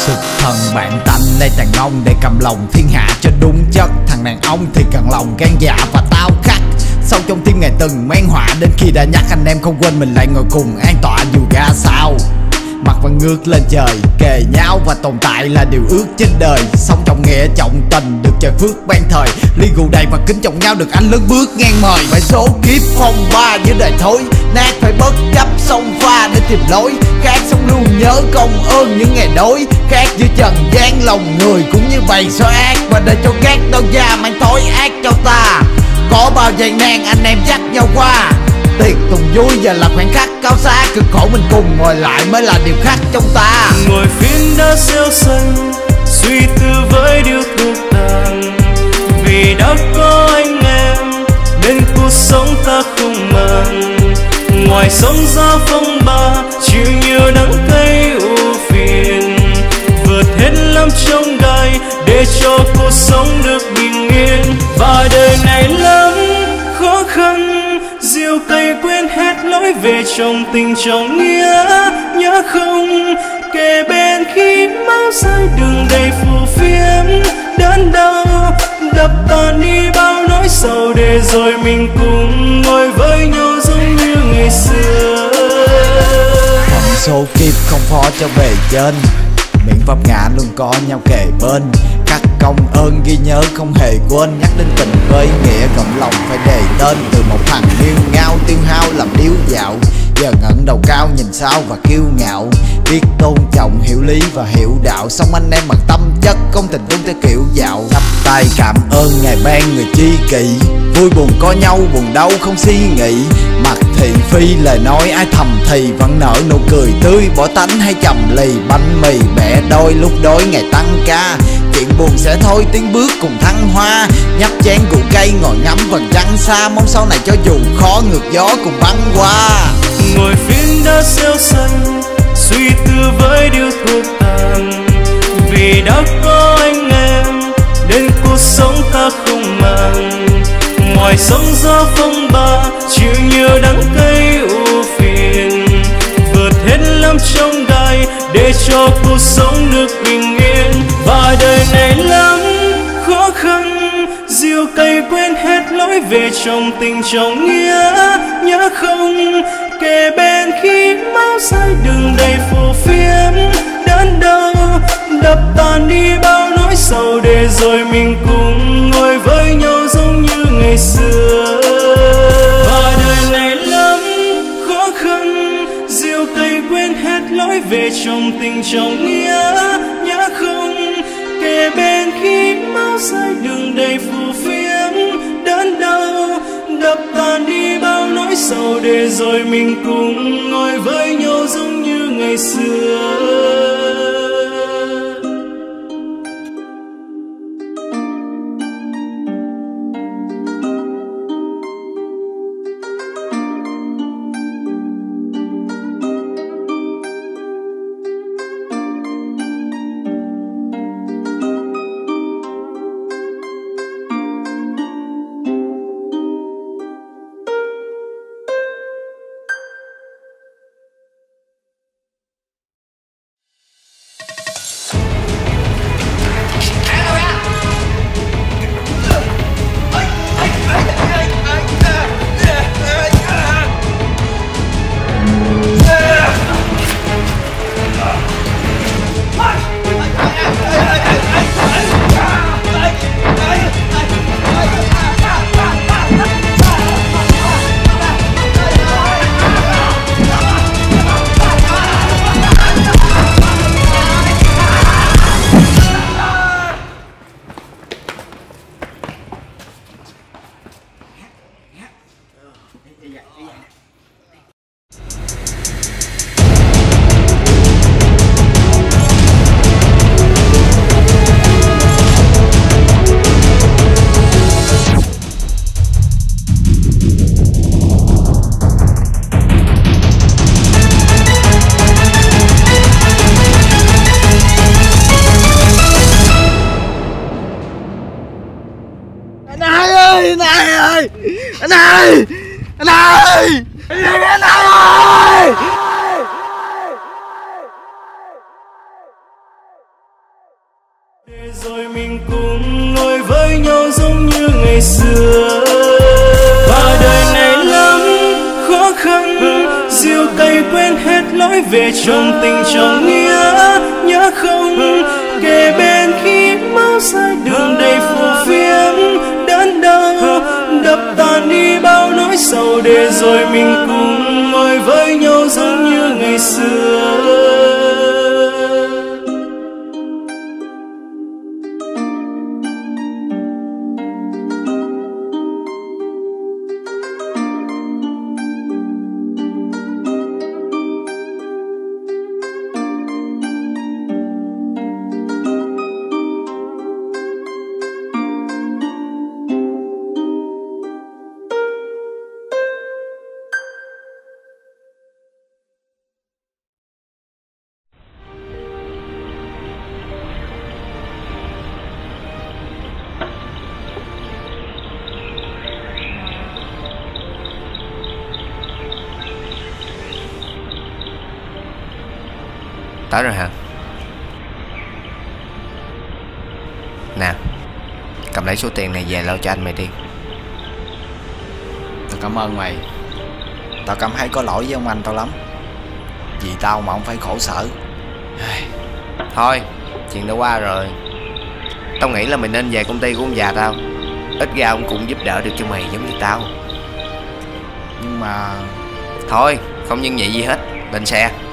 Thực thần bạn tanh lê tàn ông để cầm lòng thiên hạ cho đúng chất. Thằng đàn ông thì cần lòng gan dạ và tao khắc. Sâu trong tim ngày từng men họa, đến khi đã nhắc anh em không quên mình lại ngồi cùng an tọa dù ra sao. Mặt vẫn ngước lên trời, kề nhau và tồn tại là điều ước trên đời. Sống trong nghĩa trọng tình, được trời phước ban thời. Ly rượu đầy và kính trọng nhau, được anh lớn bước ngang mời. Phải số kiếp phong ba với đời thối, nát phải bất chấp sông pha để tìm lối. Khác sống luôn nhớ công ơn những ngày đói. Khác giữa trần gian lòng người cũng như bầy sói ác. Và để cho các đau da mang tối ác cho ta. Có bao gian nan anh em dắt nhau qua. Tiệc tùng vui giờ là khoảnh khắc cao xa. Cực khổ mình cùng ngồi lại mới là điều khác trong ta. Ngồi phiên đá xéo xanh, suy tư với điếu thuốc tàn. Vì đã có anh em nên cuộc sống ta không màng. Ngoài sóng gió phong ba, chịu nhiều đắng cay ưu phiền. Vượt hết lắm trong gai để cho cuộc sống được bình yên. Và đời này lắm khó khăn, diều cay quên hết lối về trong tình trong nghĩa. Nhớ không kề bên khi máu rơi đường đầy phù phiếm. Đớn đau đập tan đi bao nỗi sầu, để rồi mình cùng ngồi với nhau giống như ngày xưa. Phận số kiếp không khó cho bề trên, miệng pháp ngã luôn có nhau kề bên. Khắc công ơn ghi nhớ không hề quên, nhắc đến tình với nghĩa cộng lòng phải đề tên. Từ một thằng điêu ngao tiêu hao làm điếu dạo, giờ ngẩng đầu cao nhìn sao và kiêu ngạo. Biết tôn trọng hiểu lý và hiểu đạo, xong anh em bằng tâm chất không tình thương theo kiểu dạo. Chắp tay cảm ơn ngày ban người tri kỷ, vui buồn có nhau buồn đau không suy nghĩ. Mặt thị phi lời nói ai thầm thì vẫn nở nụ cười tươi. Bỏ tánh hay trầm lì bánh mì bẻ đôi lúc đói ngày tăng ca. Chuyện buồn sẽ thôi tiến bước cùng thăng hoa, nhấp chén rượu cay ngồi ngắm vầng trăng xa. Mong sau này cho dù khó ngược gió cùng băng qua. Ngồi phiên đá xéo xanh, suy tư với điếu thuốc tàn. Vì đã có anh em nên cuộc sống ta không màng. Ngoài sóng gió phong ba, chịu nhiều đắng cay ưu phiền. Vượt hết lắm trong gai để cho cuộc sống được bình yên. Và đời này lắm khó khăn, diều cay quên hết lối về trong tình trong nghĩa. Nhớ không kề bên khi máu rơi đường đầy phù phiếm. Đớn đau đập tan đi bao nỗi sầu, để rồi mình cùng ngồi với nhau giống như ngày xưa. Và đời này lắm khó khăn, diều cay quên hết lối về trong tình trong nghĩa. Nhớ không kề bên khi máu rơi đường đầy phù phiếm. Đớn đau đập tan đi bao nỗi sầu, để rồi mình cùng ngồi với nhau giống như ngày xưa. Anh ơi! Anh ơi! Anh ơi! Để rồi mình cùng ngồi với nhau giống như ngày xưa. Và đời này lắm khó khăn, diều cay quên hết lối về trong tình trong nghĩa. Nhớ không kề bên khi máu rơi đường đầy phù phiếm đớn đau, đập tan đi bao nỗi sầu. Để rồi mình cùng ngồi với nhau giống như ngày xưa. Tới rồi hả? Nè, cầm lấy số tiền này về lo cho anh mày đi. Tao cảm ơn mày. Tao cảm thấy có lỗi với ông anh tao lắm, vì tao mà ông phải khổ sở. Thôi, chuyện đã qua rồi. Tao nghĩ là mày nên về công ty của ông già tao. Ít ra ông cũng giúp đỡ được cho mày giống như tao. Nhưng mà... Thôi, không nhân nhị gì hết. Lên xe.